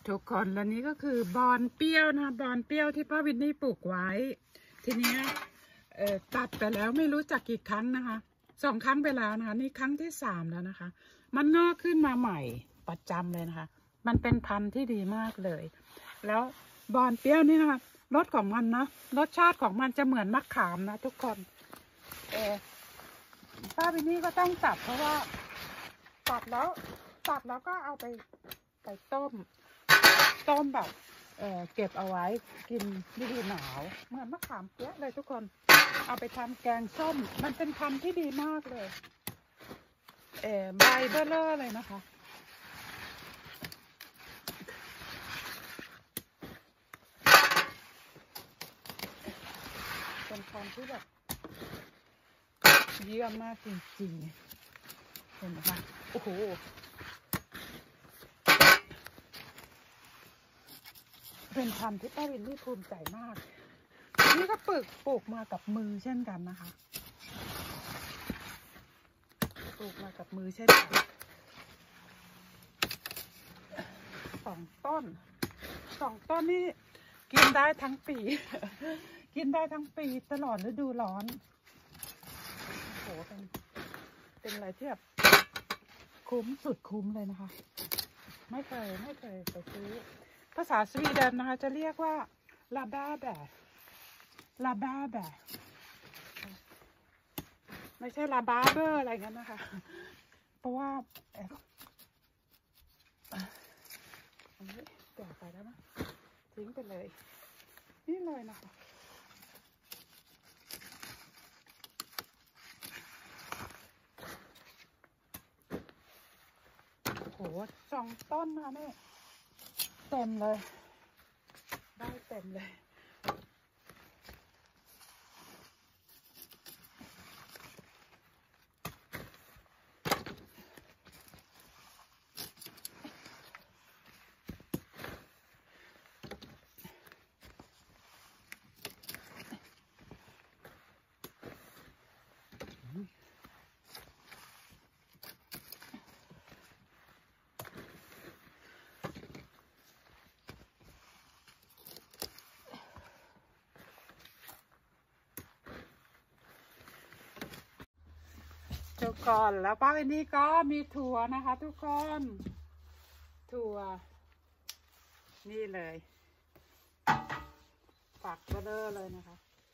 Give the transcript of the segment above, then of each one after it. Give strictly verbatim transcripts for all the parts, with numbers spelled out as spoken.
ทุกคนแล้วนี้ก็คือบอนเปรี้ยวนะบอนเปรี้ยวที่ป้าวินนี่ปลูกไว้ทีนี้เอ่อตัดไปแล้วไม่รู้จักกี่ครั้งนะคะสองครั้งไปแล้วนะคะนี่ครั้งที่สามแล้วนะคะมันงอกขึ้นมาใหม่ประจำเลยนะคะมันเป็นพันธุ์ที่ดีมากเลยแล้วบอนเปรี้ยวนี่นะคะรสของมันนะรสชาติของมันจะเหมือนมะขามนะทุกคนเออป้าวินนี่ก็ต้องตัดเพราะว่าตัดแล้วตัดแล้วก็เอาไปไปต้มต้มแบบเอ่อเก็บเอาไว้กินฤดูหนาวเหมือนมะขามเปี๊ยะเลยทุกคนเอาไปทำแกงส้มมันเป็นพันธุ์ที่ดีมากเลยเอ่อใบเบลเลอร์เลยนะคะเป็นพันธุ์ที่แบบเยี่ยมมากจริงๆเห็นไหมคะโอ้โหเป็นพันธุ์ที่ป้าวินนี่ภูมิใจมากนี่ก็ปลูกปลูกมากับมือเช่นกันนะคะปลูกมากับมือเช่นกันสองต้นสองต้นนี่กินได้ทั้งปี กินได้ทั้งปีตลอดฤดูร้อนโอ้โหเป็นเป็นอะไรที่แบบคุ้มสุดคุ้มเลยนะคะไม่เคยไม่เคยไปซื้อภาษาสวีเดนนะคะจะเรียกว่าลาบ้าแบะลาบ้าแบะไม่ใช่ลาบ้าเบอร์อะไรกันนะคะเพราะว่าอันนี้แก่ไปแล้วนะทิ้งไปเลยนี่เลยนะคะโหสองต้นนะเนี่ยเต็มเลยได้เต็มเลยทุกคนแล้วป้าวินนี่ก็มีถั่วนะคะทุกคนถั่วนี่เลยฝักเบลอเลยนะคะ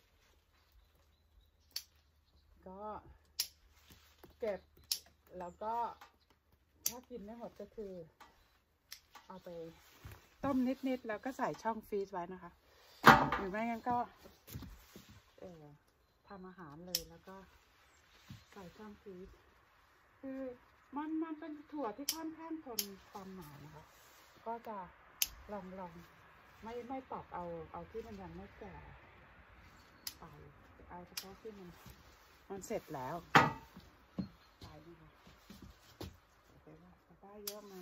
ก็เก็บแล้วก็ถ้ากินไม่หมดก็คือเอาไปต้มนิดๆแล้วก็ใส่ช่องฟรีซไว้นะคะหรือไม่งั้นก็เอ่อทำอาหารเลยแล้วก็ใส่ช่องฟรีซคือมันมันเป็นถั่วที่ค่อนข้างทนความหนาวนะคะก็จะลองลองไม่ไม่ปรับเอาเอาที่มันยังไม่แก่ไปเอาเฉพาะที่มันมันเสร็จแล้วไปนะคะโอเคว่าจะได้เยอะไหม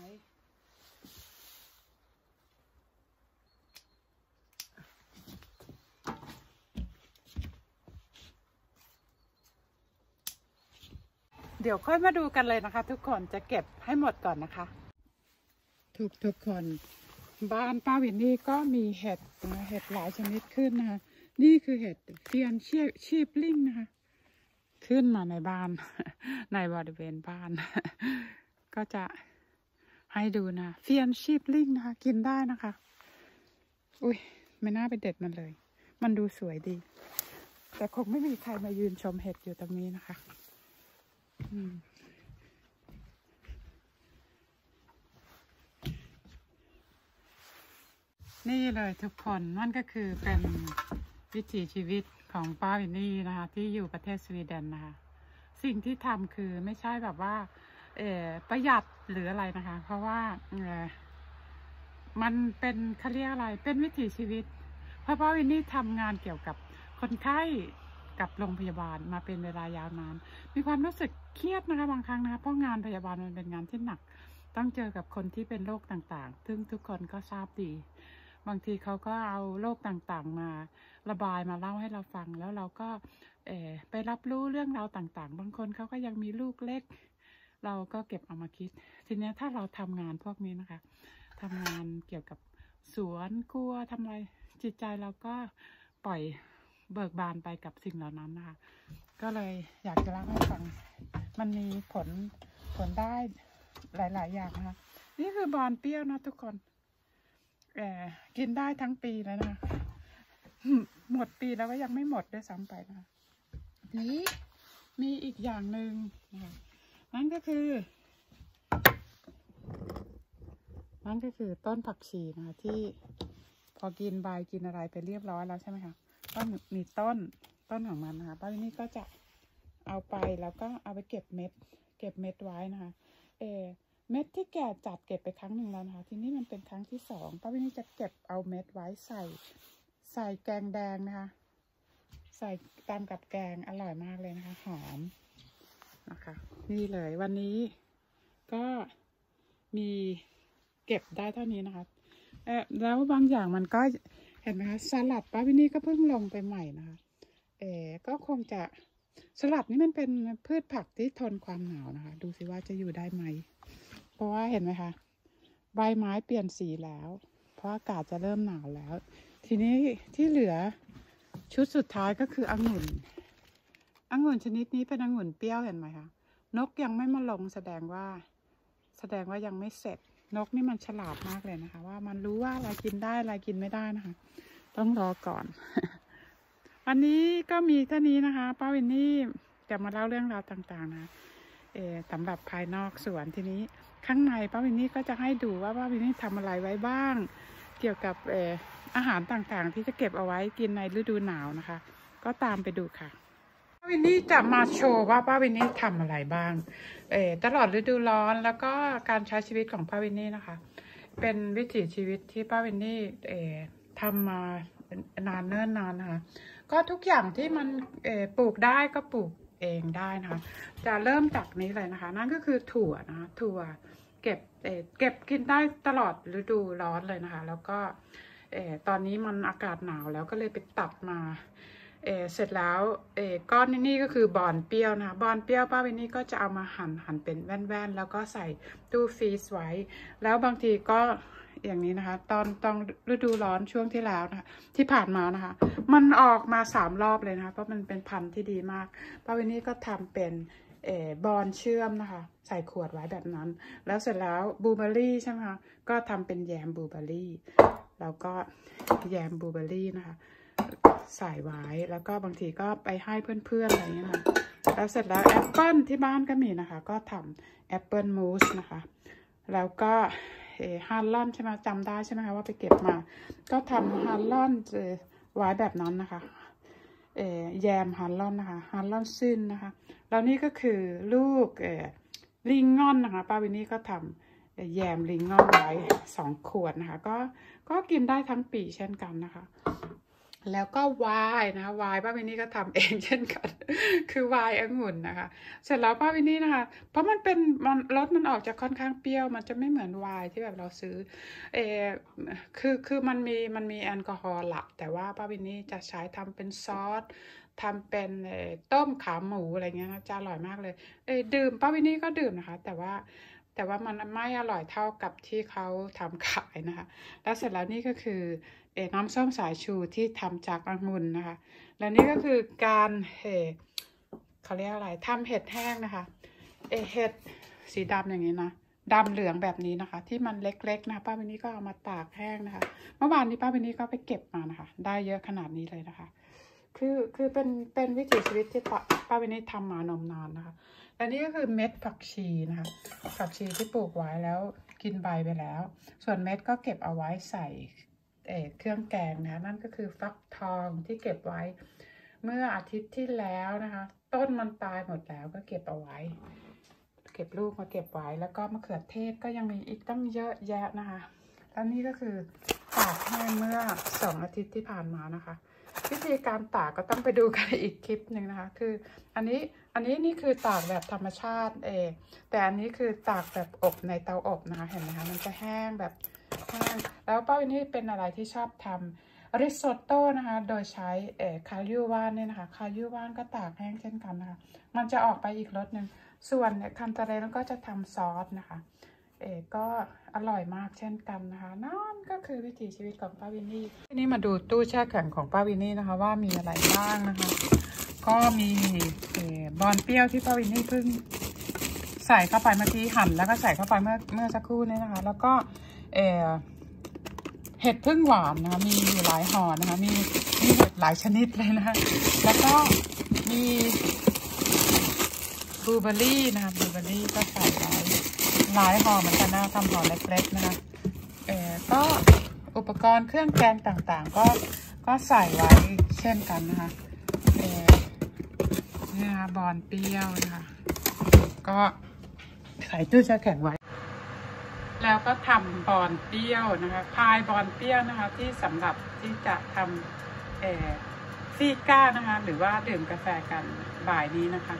เดี๋ยวค่อยมาดูกันเลยนะคะทุกคนจะเก็บให้หมดก่อนนะคะทุกทุกคนบ้านป้าวินนี่ก็มีเห็ดนะเห็ดหลายชนิดขึ้นนะคะนี่คือเห็ดเฟียนชีชีพลิงนะคะขึ้นมาในบ้านในบริเวณบ้านก็จะให้ดูนะเฟียนชีพลิงนะคะกินได้นะคะอุ้ยไม่น่าไปเด็ดมันเลยมันดูสวยดีแต่คงไม่มีใครมายืนชมเห็ดอยู่ตรงนี้นะคะนี่เลยทุกคนนั่นก็คือเป็นวิถีชีวิตของป้าวินนี่นะคะที่อยู่ประเทศสวีเดนนะคะสิ่งที่ทำคือไม่ใช่แบบว่าเออประหยัดหรืออะไรนะคะเพราะว่าเออมันเป็นเขาเรียกอะไรเป็นวิถีชีวิตเพราะป้าวินนี่ทำงานเกี่ยวกับคนไข้กับโรงพยาบาลมาเป็นเวลายาวนานมีความรู้สึกเครียดนะคะบางครั้งนะคะเพราะงานพยาบาลมันเป็นงานที่หนักต้องเจอกับคนที่เป็นโรคต่างๆซึ่งทุกคนก็ทราบดีบางทีเขาก็เอาโรคต่างๆมาระบายมาเล่าให้เราฟังแล้วเราก็เอ่อไปรับรู้เรื่องราวต่างๆบางคนเขาก็ยังมีลูกเล็กเราก็เก็บเอามาคิดทีนี้ถ้าเราทำงานพวกนี้นะคะทำงานเกี่ยวกับสวนครัวทำอะไรจิตใจเราก็ปล่อยเบิกบานไปกับสิ่งเหล่านั้นนะคะก็เลยอยากจะเล่าให้ฟังมันมีผลผลได้หลายๆอย่างนะคะนี่คือบอนเปรี้ยวนะทุกคนแอบกินได้ทั้งปีเลยนะคะหมดปีแล้วก็ยังไม่หมดด้วยซ้ำไปนะคะนี้มีอีกอย่างหนึ่งนะคะนั่นก็คือนั่นก็คือต้นผักชีนะคะที่พอกินใบกินอะไรไปเรียบร้อยแล้วใช่ไหมคะก็มีต้นต้นของมันนะคะป้าวินี่ก็จะเอาไปแล้วก็เอาไปเก็บเม็ดเก็บเม็ดไว้นะคะเออเม็ดที่แก่จัดเก็บไปครั้งหนึ่งแล้วนะคะทีนี้มันเป็นครั้งที่สองป้าวินี่จะเก็บเอาเม็ดไว้ใส่ใส่แกงแดงนะคะใส่ตามกับแกงอร่อยมากเลยนะคะหอมนะคะนี่เลยวันนี้ก็มีเก็บได้เท่านี้นะคะเออแล้วบางอย่างมันก็เห็นไหมคะสลัดป้าวินี่ก็เพิ่งลงไปใหม่นะคะเออก็คงจะสลัดนี่มันเป็นพืชผักที่ทนความหนาวนะคะดูสิว่าจะอยู่ได้ไหมเพราะว่าเห็นไหมคะใบไม้เปลี่ยนสีแล้วเพราะอากาศจะเริ่มหนาวแล้วทีนี้ที่เหลือชุดสุดท้ายก็คือองุ่นองุ่นชนิดนี้เป็นองุ่นเปรี้ยวเห็นไหมคะนกยังไม่มาลงแสดงว่าแสดงว่ายังไม่เสร็จนกนี่มันฉลาดมากเลยนะคะว่ามันรู้ว่าอะไรกินได้อะไรกินไม่ได้นะคะต้องรอก่อน วันนี้ก็มีเท่านี้นะคะป้าวินนี่จะมาเล่าเรื่องราวต่างๆนะเออสำหรับภายนอกสวนทีนี้ข้างในป้าวินนี่ก็จะให้ดูว่าป้าวินนี่ทำอะไรไว้บ้างเกี่ยวกับเอออาหารต่างๆที่จะเก็บเอาไว้กินในฤดูหนาวนะคะก็ตามไปดูค่ะป้าวินนี่จะมาโชว์ว่าป้าวินนี่ทำอะไรบ้างเออตลอดฤดูร้อนแล้วก็การใช้ชีวิตของป้าวินนี่นะคะเป็นวิถีชีวิตที่ป้าวินนี่เออทำมานานเนิ่นนานนะคะก็ทุกอย่างที่มันเออปลูกได้ก็ปลูกเองได้นะคะจะเริ่มจากนี้เลยนะคะนั่นก็คือถั่วนะคะถั่วเก็บเออเก็บกินได้ตลอดฤดูร้อนเลยนะคะแล้วก็เออตอนนี้มันอากาศหนาวแล้วก็เลยไปตัดมาเออเสร็จแล้วเออก้อนนี่ก็คือบอนเปรี้ยวนะคะบอนเปรี้ยวป้าวินนี่ก็จะเอามาหั่นหั่นเป็นแว่นๆแล้วก็ใส่ตู้ฟรีซไว้แล้วบางทีก็อย่างนี้นะคะตอนตอนฤดูร้อนช่วงที่แล้วนะคะที่ผ่านมานะคะมันออกมาสามรอบเลยนะคะเพราะมันเป็นพันธุ์ที่ดีมากป้าวินนี่ก็ทำเป็นเออบอนเชื่อมนะคะใส่ขวดไว้แบบนั้นแล้วเสร็จแล้วบลูเบอร์รี่ใช่ไหมคะก็ทำเป็นแยมบลูเบอร์รี่แล้วก็แยมบลูเบอร์รี่นะคะใส่ไว้แล้วก็บางทีก็ไปให้เพื่อนๆอะไรอย่างเงี้ยนะคะแล้วเสร็จแล้วแอปเปิลที่บ้านก็มีนะคะก็ทำแอปเปิลมูสนะคะแล้วก็ฮาร์ลอนใช่ไหมจำได้ใช่ไหมคะว่าไปเก็บมาก็ทำฮาร์ลอนไว้แบบนั้นนะคะเอแยมฮาร์ลอนนะคะฮาร์ลอนซินนะคะแล้วนี่ก็คือลูกเอลิงงอนนะคะป้าวินนี่ก็ทำแยมลิงงอนไว้สองขวดนะคะก็ก็กินได้ทั้งปีเช่นกันนะคะแล้วก็ไวน์นะคะไวน์ป้าวินนี่ก็ทำเองเช่นกันคือไวน์องุ่นนะคะเสร็จแล้วป้าวินนี่นะคะเพราะมันเป็นมันรสมันออกจะค่อนข้างเปรี้ยวมันจะไม่เหมือนไวน์ที่แบบเราซื้อเออคือคือมันมีมันมีแอลกอฮอล์ละแต่ว่าป้าวินนี่จะใช้ทำเป็นซอสทำเป็นต้มขาหมูอะไรเงี้ยนะจะอร่อยมากเลยเออดื่มป้าวินนี่ก็ดื่มนะคะแต่ว่าแต่ว่ามันไม่อร่อยเท่ากับที่เขาทำขายนะคะแล้วเสร็จแล้วนี่ก็คือเอ่น้ำส้มสายชูที่ทำจากองุ่นนะคะและนี่ก็คือการเอ่เขาเรียกอะไรทำเห็ดแห้งนะคะเอเห็ดสีดำอย่างนี้นะดำเหลืองแบบนี้นะคะที่มันเล็กๆนะคะป้าวินนี่ก็เอามาตากแห้งนะคะเมื่อวานนี้ป้าวินนี่ก็ไปเก็บมานะคะได้เยอะขนาดนี้เลยนะคะคือคือเป็นเป็นวิถีชีวิตที่ป้าวินนี่ทำมานมนานนะคะและนี่ก็คือเม็ดผักชีนะคะผักชีที่ปลูกไว้แล้วกินใบไปแล้วส่วนเม็ดก็เก็บเอาไว้ใส่เอ่อเครื่องแกงนะนั่นก็คือฟักทองที่เก็บไว้เมื่ออาทิตย์ที่แล้วนะคะต้นมันตายหมดแล้วก็เก็บเอาไว้เก็บลูกมาเก็บไว้แล้วก็มะเขือเทศก็ยังมีอีกตั้งเยอะแยะนะคะแล้วนี่ก็คือตากแห้งเมื่อสองอาทิตย์ที่ผ่านมานะคะวิธีการตากก็ต้องไปดูกันอีกคลิปหนึ่งนะคะคืออันนี้อันนี้นี่คือตากแบบธรรมชาติเองแต่อันนี้คือตากแบบอบในเตาอบนะคะเห็นไหมคะมันจะแห้งแบบแห้งแล้วป้าวินนี่เป็นอะไรที่ชอบทำริซอตโต้นะคะโดยใช้เอ่อคายูว่านเนี่ยนะคะคายูว่านก็ตากแห้งเช่นกันนะคะมันจะออกไปอีกรสหนึ่งส่วนคันตาเรนก็จะทำซอสนะคะเเอ๋ก็อร่อยมากเช่นกันนะคะนั่นก็คือวิถีชีวิตของป้าวินนี่ทีนี้มาดูตู้แช่แข็งของป้าวินนี่นะคะว่ามีอะไรบ้างนะคะก็มีเอ๋บอนเปรี้ยวที่ป้าวินนี่เพิ่งใส่เข้าไปเมื่อกี้หั่นแล้วก็ใส่เข้าไปเมื่อเมื่อสักครู่นี้นะคะแล้วก็เอ๋เห็ดพึ่งหวานนะคะมีอยู่หลายห่อนะคะมีมีเห็ดหลายชนิดเลยนะคะแล้วก็มีบลูเบอร์รี่นะคะบลูเบอร์รี่ก็ใส่ไว้หลายห่อเหมือนกันนะทำห่อเล็กๆนะคะเอ่อก็อุปกรณ์เครื่องแกงต่างๆก็ก็ใส่ไว้เช่นกันนะคะเอ่อนี่นะคะบอนเปรี้ยวนะคะก็ใส่ตู้แช่แข็งไว้แล้วก็ทำบอนเปรี้ยวนะคะพายบอนเปรี้ยวนะคะที่สำหรับที่จะทำเอ่อซีก้านะคะหรือว่าดื่มกาแฟกันบ่ายนี้นะคะ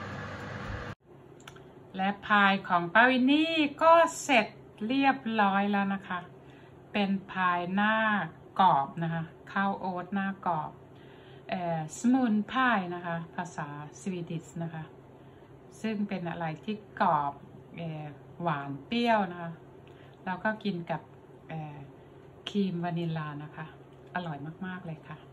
และพายของป้าวินนี่ก็เสร็จเรียบร้อยแล้วนะคะเป็นพายหน้ากรอบนะคะข้าวโอ๊ตหน้ากรอบเอ่อสมุนพายนะคะภาษาสวีดิชนะคะซึ่งเป็นอะไรที่กรอบเอ่อหวานเปรี้ยวนะคะแล้วก็กินกับเอ่อครีมวานิลลานะคะอร่อยมากๆเลยค่ะ